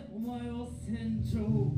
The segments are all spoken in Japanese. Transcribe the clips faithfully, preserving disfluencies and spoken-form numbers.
お前は船長。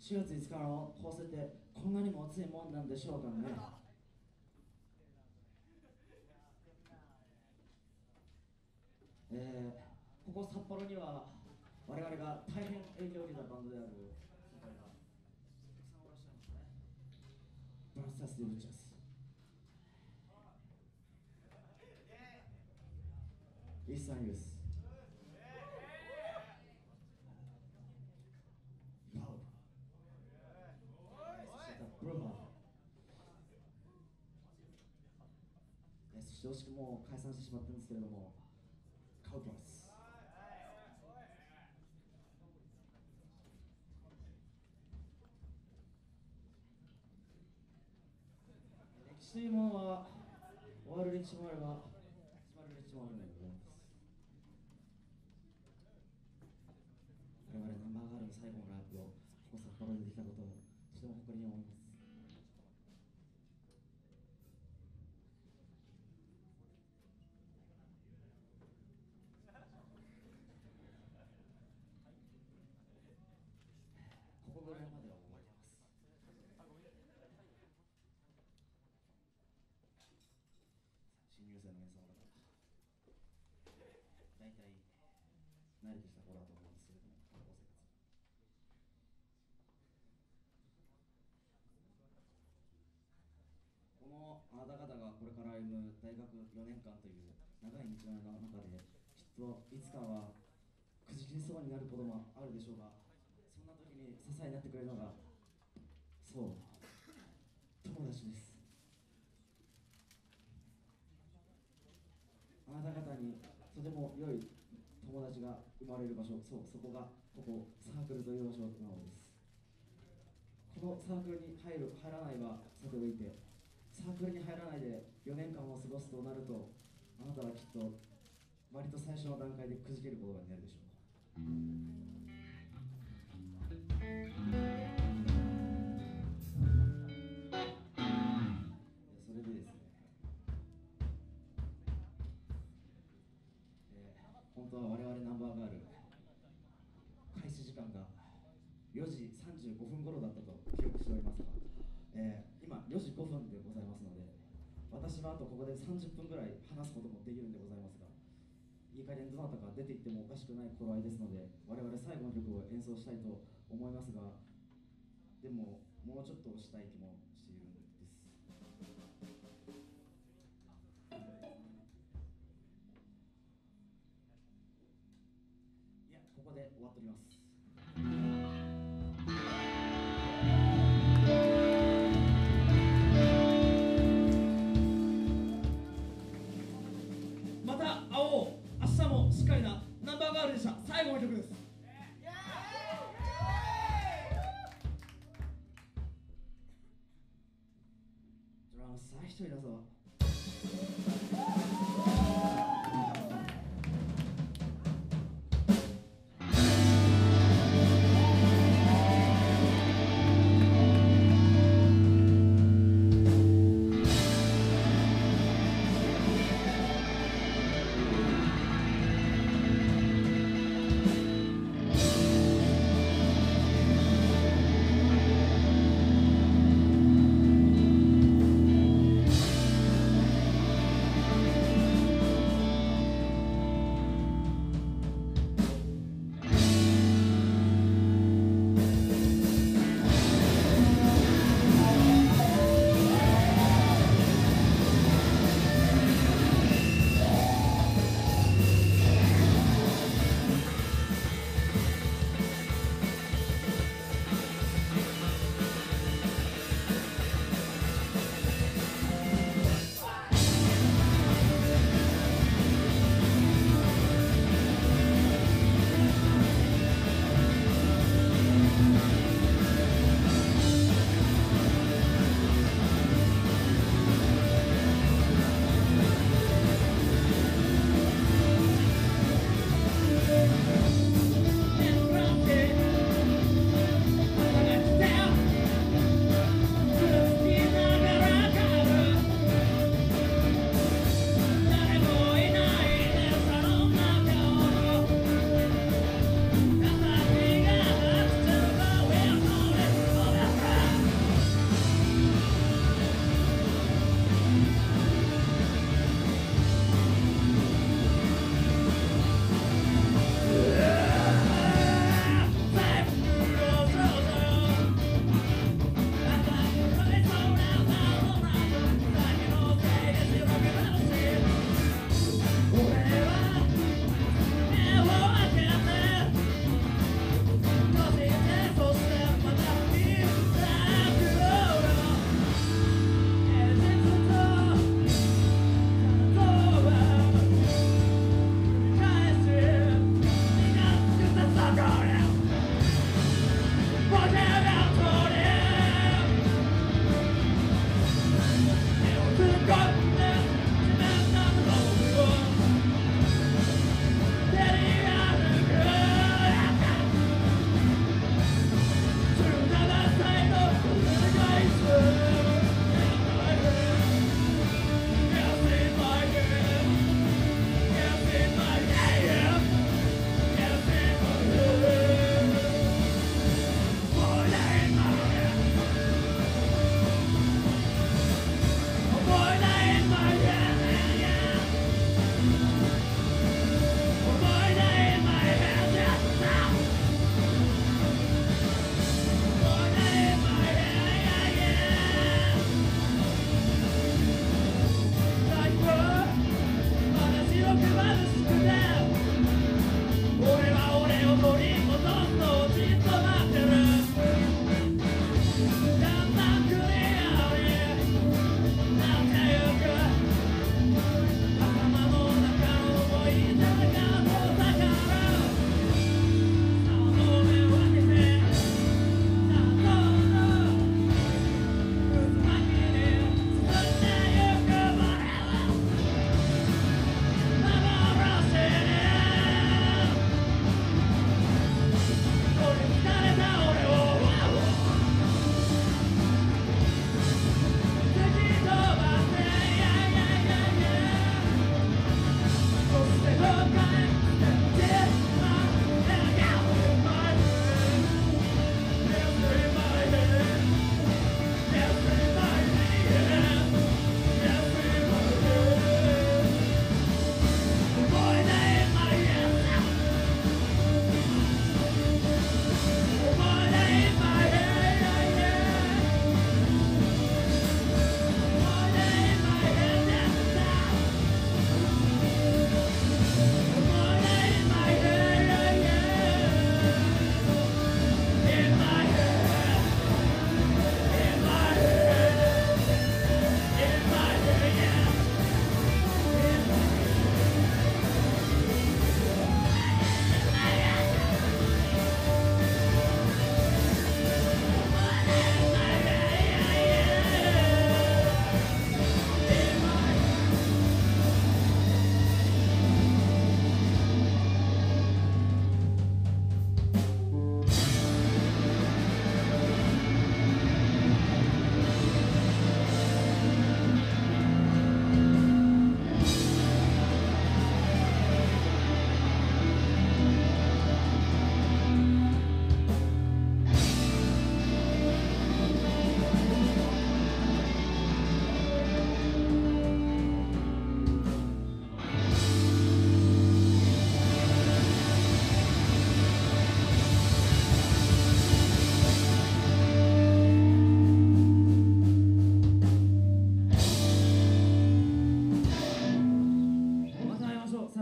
しがついつかの放送ってこんなにも熱いもんなんでしょうかね。えー、ここ札幌には我々が大変影響を受けたバンドである先輩がたくさんおらっしゃいますね。ブラスタース・デブチャス、イースタンユース、パウ、そしてブルーハー、そして惜しくも解散してしまったんですけれども、カウパース。歴史というものは終わる歴史もあれば始まる歴史もあるのでございます。我々ナンバーガールの最後のライブをここ札幌でできたことをとても誇りに思います。ここぐらいまでは覚えてます。新入生の皆様方、大体慣れてきた頃だと思うんですけれども、高校生活。このあなた方がこれから歩む大学よねんかんという長い道の中で、きっといつかはくじきりそうになることもあるでしょうが、そんな時に支えになってくれるのが、そう、友達です。あなた方にとても良い友達が生まれる場所、そう、そこがここサークルという場所なのです。このサークルに入る入らないはさておいて、サークルに入らないでよねんかんを過ごすとなると、あなたはきっと割と最初の段階でくじけることになるでしょう。それでですね、えー、本当は我々ナンバーガール、開始時間がよじさんじゅうごふん頃だったと記憶しておりますが、えー、今よじごふんでございますので、私はあとここでさんじゅっぷんぐらい話すこともできるんでございますが、いい加減どなたか出て行ってもおかしくない頃合いですので、我々最後の曲を演奏したいと思いますが、でももうちょっとしたい気もしているんです。いや、ここで終わっております。また会おう。明日もしっかりな。ナンバーガールでした。最後の曲です。ドラムさあ一人だぞ。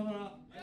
ながら、